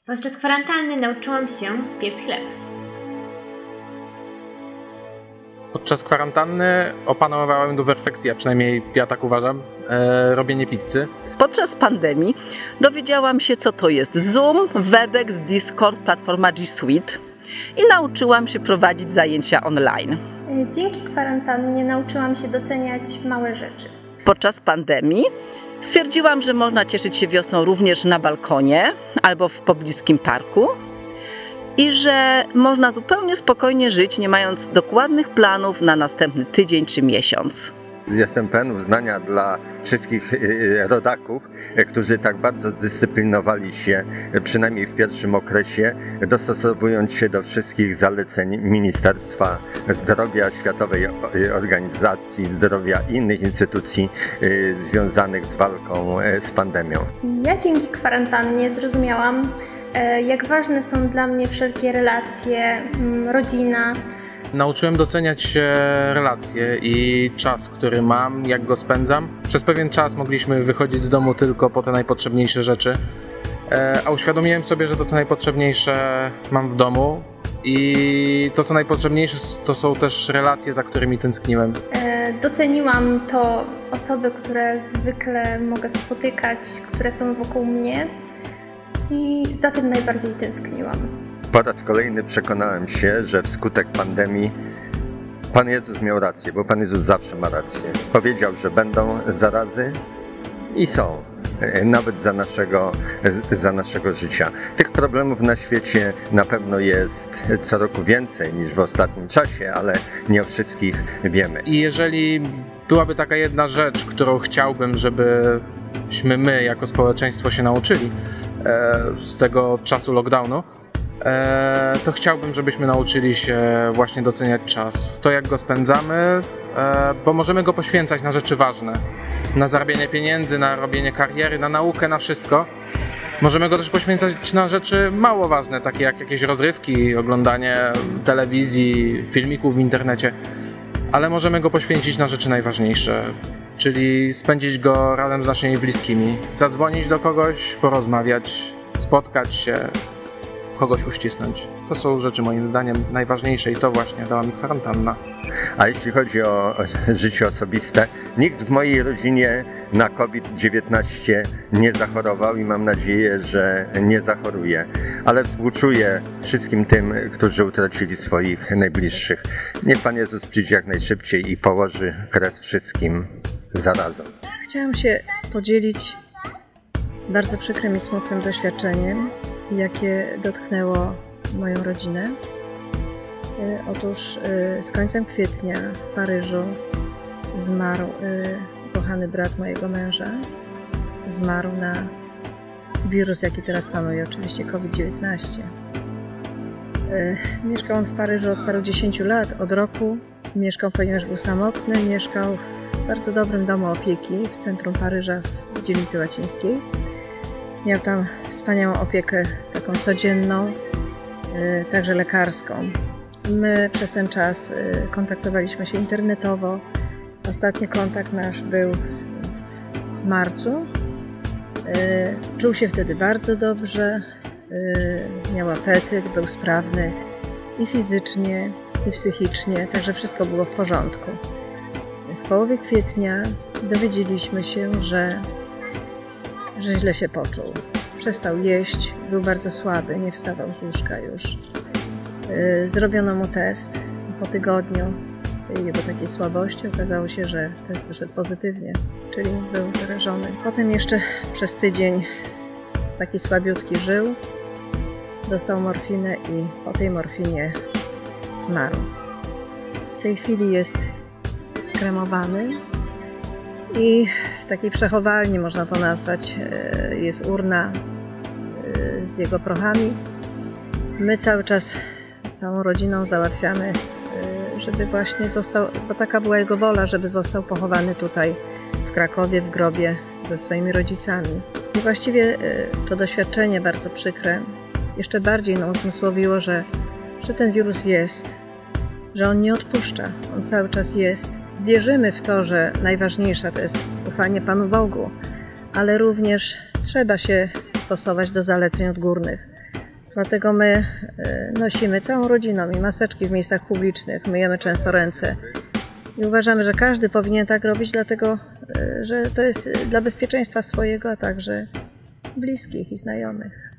Podczas kwarantanny nauczyłam się piec chleb. Podczas kwarantanny opanowałem do perfekcji, a przynajmniej ja tak uważam, robienie pizzy. Podczas pandemii dowiedziałam się, co to jest Zoom, Webex, Discord, platforma G Suite i nauczyłam się prowadzić zajęcia online. Dzięki kwarantannie nauczyłam się doceniać małe rzeczy. Podczas pandemii stwierdziłam, że można cieszyć się wiosną również na balkonie albo w pobliskim parku i że można zupełnie spokojnie żyć, nie mając dokładnych planów na następny tydzień czy miesiąc. Jestem pełen uznania dla wszystkich rodaków, którzy tak bardzo zdyscyplinowali się, przynajmniej w pierwszym okresie, dostosowując się do wszystkich zaleceń Ministerstwa Zdrowia, Światowej Organizacji Zdrowia i innych instytucji związanych z walką z pandemią. Ja dzięki kwarantannie zrozumiałam, jak ważne są dla mnie wszelkie relacje, rodzina. Nauczyłem doceniać relacje i czas, który mam, jak go spędzam. Przez pewien czas mogliśmy wychodzić z domu tylko po te najpotrzebniejsze rzeczy, a uświadomiłem sobie, że to, co najpotrzebniejsze mam w domu i to, co najpotrzebniejsze, to są też relacje, za którymi tęskniłem. Doceniłam to osoby, które zwykle mogę spotykać, które są wokół mnie i za tym najbardziej tęskniłam. Po raz kolejny przekonałem się, że wskutek pandemii Pan Jezus miał rację, bo Pan Jezus zawsze ma rację. Powiedział, że będą zarazy i są, nawet za naszego życia. Tych problemów na świecie na pewno jest co roku więcej niż w ostatnim czasie, ale nie o wszystkich wiemy. I jeżeli byłaby taka jedna rzecz, którą chciałbym, żebyśmy my jako społeczeństwo się nauczyli z tego czasu lockdownu, to chciałbym, żebyśmy nauczyli się właśnie doceniać czas. To, jak go spędzamy, bo możemy go poświęcać na rzeczy ważne. Na zarabianie pieniędzy, na robienie kariery, na naukę, na wszystko. Możemy go też poświęcać na rzeczy mało ważne, takie jak jakieś rozrywki, oglądanie telewizji, filmików w internecie. Ale możemy go poświęcić na rzeczy najważniejsze, czyli spędzić go razem z naszymi bliskimi. Zadzwonić do kogoś, porozmawiać, spotkać się, kogoś uścisnąć. To są rzeczy moim zdaniem najważniejsze i to właśnie dała mi kwarantanna. A jeśli chodzi o życie osobiste, nikt w mojej rodzinie na COVID-19 nie zachorował i mam nadzieję, że nie zachoruje. Ale współczuję wszystkim tym, którzy utracili swoich najbliższych. Niech Pan Jezus przyjdzie jak najszybciej i położy kres wszystkim zarazem. Chciałam się podzielić bardzo przykrym i smutnym doświadczeniem, jakie dotknęło moją rodzinę. Otóż z końcem kwietnia w Paryżu zmarł kochany brat mojego męża. Zmarł na wirus, jaki teraz panuje, oczywiście COVID-19. Mieszkał on w Paryżu od paru 10 lat, od roku. Mieszkał, ponieważ był samotny, mieszkał w bardzo dobrym domu opieki w centrum Paryża, w dzielnicy łacińskiej. Miał tam wspaniałą opiekę, taką codzienną, także lekarską. My przez ten czas kontaktowaliśmy się internetowo. Ostatni kontakt nasz był w marcu. Czuł się wtedy bardzo dobrze, miał apetyt, był sprawny i fizycznie, i psychicznie, także wszystko było w porządku. W połowie kwietnia dowiedzieliśmy się, że źle się poczuł. Przestał jeść, był bardzo słaby, nie wstawał z łóżka już. Zrobiono mu test. Po tygodniu jego takiej słabości okazało się, że test wyszedł pozytywnie, czyli był zarażony. Potem jeszcze przez tydzień taki słabiutki żył, dostał morfinę i po tej morfinie zmarł. W tej chwili jest skremowany. I w takiej przechowalni, można to nazwać, jest urna z jego prochami. My cały czas, całą rodziną załatwiamy, żeby właśnie został, bo taka była jego wola, żeby został pochowany tutaj w Krakowie, w grobie ze swoimi rodzicami. I właściwie to doświadczenie bardzo przykre jeszcze bardziej nam uzmysłowiło, że ten wirus jest, że on nie odpuszcza, on cały czas jest. Wierzymy w to, że najważniejsze to jest ufanie Panu Bogu, ale również trzeba się stosować do zaleceń odgórnych. Dlatego my nosimy całą rodziną i maseczki w miejscach publicznych, myjemy często ręce. I uważamy, że każdy powinien tak robić, dlatego że to jest dla bezpieczeństwa swojego, a także bliskich i znajomych.